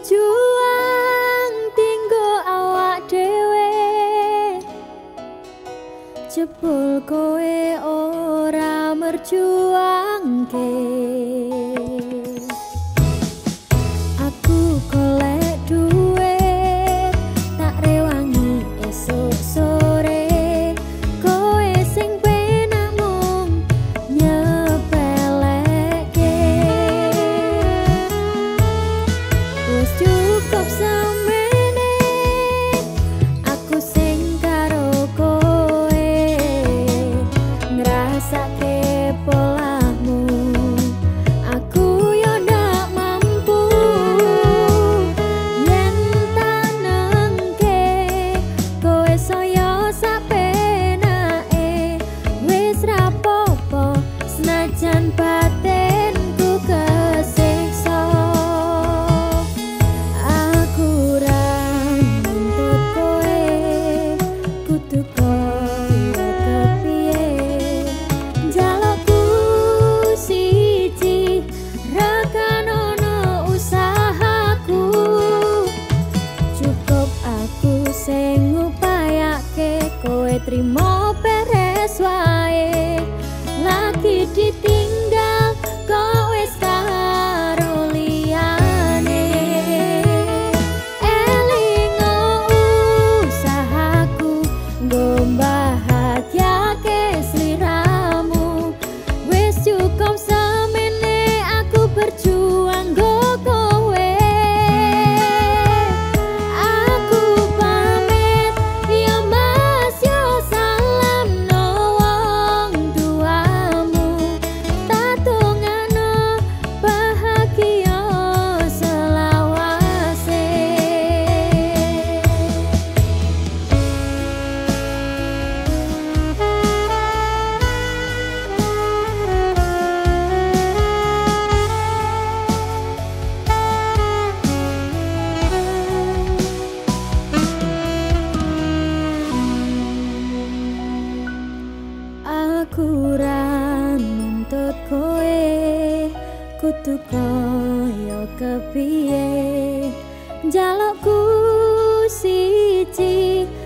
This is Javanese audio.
berjuang tinggo awak dhewe, jebul kowe ora merjuangke. Aku golek duit tak rewangi esuk sore, kowe sing penak mung nyepelekke. Wis cukup semene aku sing karo kowe, ngrasake polahmu. Aku yo ndak mampu yen tak nengke kowe saya sapenake. Wis rapopo senajan batinku kesiksa. Aku ra nuntut kowe kudu koyo kepiye. Jalukku siji rekanono usahaku, cukup aku sing ngupayake kowe trimo beres wae. Lagi ditinggal kok wis karo liyane. Elingo usahaku nggo mbahagyake sliramu. Wis cukup semene aku berjuang nggo kowe. Aku pamit ya Mas, yo salam no wong tuamu. Tatungano bahagia selawase. Aku ra nuntut kowe kudu koyo kepiye. Jalukku siji